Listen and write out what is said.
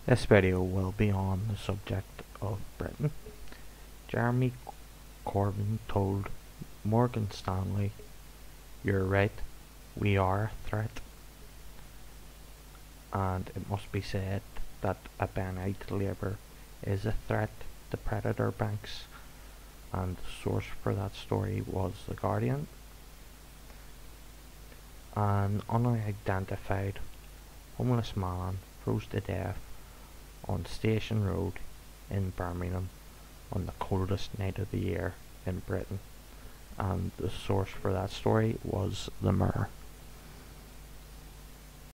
This video will be on the subject of Britain. Jeremy Corbyn told Morgan Stanley, "You're right, we are a threat." And it must be said that a Benite Labour is a threat to predator banks, and the source for that story was The Guardian. An unidentified homeless man froze to death on Station Road in Birmingham on the coldest night of the year in Britain, and the source for that story was the Mirror.